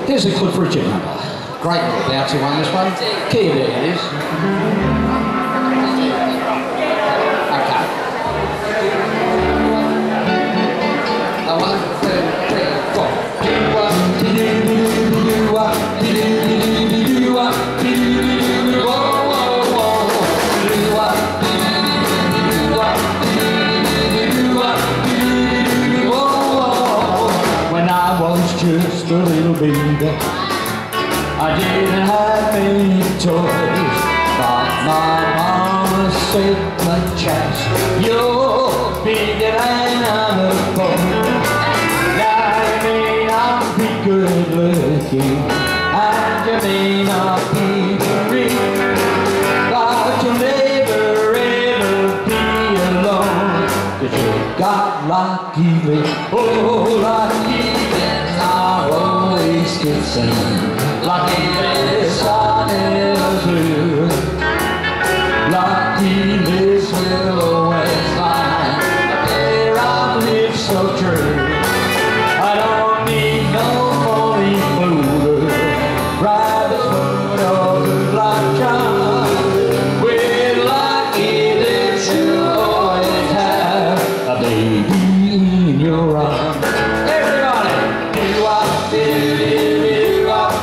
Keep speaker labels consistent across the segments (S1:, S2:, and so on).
S1: Here's a Cliff Richard number. Great little bouncy one, this one. Key there it is. Okay. 1, 2, 3, 4. When I was just a little baby, I didn't have many toys, but my mama said, my chest, you're bigger than I'm a boy. Now you may not be good looking, and you may not be rich, but you'll never ever be alone, 'cause you got lucky lips. Oh, lucky lips are always kissing. Lucky lips I never do. Lucky lips will always find a pair of lips so true. I don't need no phony fool, rabbit's foot or good luck charm. With lucky lips you'll always have a baby in your arms. Everybody, do-wop, do-do-do-do-wop,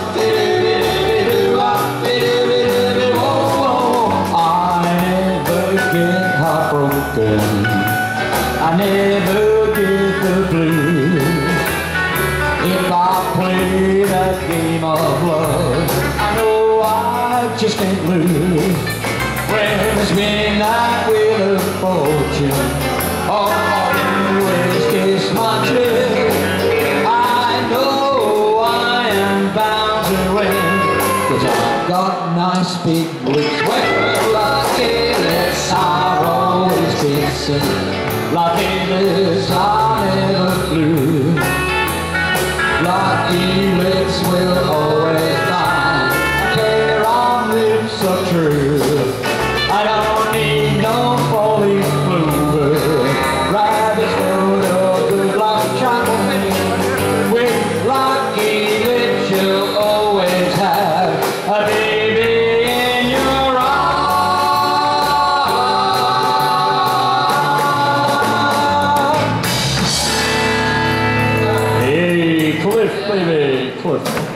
S1: I never get the blues. If I play that game of love, I know I just can't lose. When it's midnight with a fortune, all I do is kiss my chick. I know I am bound to win, 'cause I've got nice big lips. Well, lucky lips are always kissing. Lucky lips I never flew. Lucky lips will always find a pair of lips so true. I don't need no four-leaf clover, rabbit's foot or good luck charm. With lucky lips you'll always have a baby in your arms. Hey, Cliff, baby, Cliff.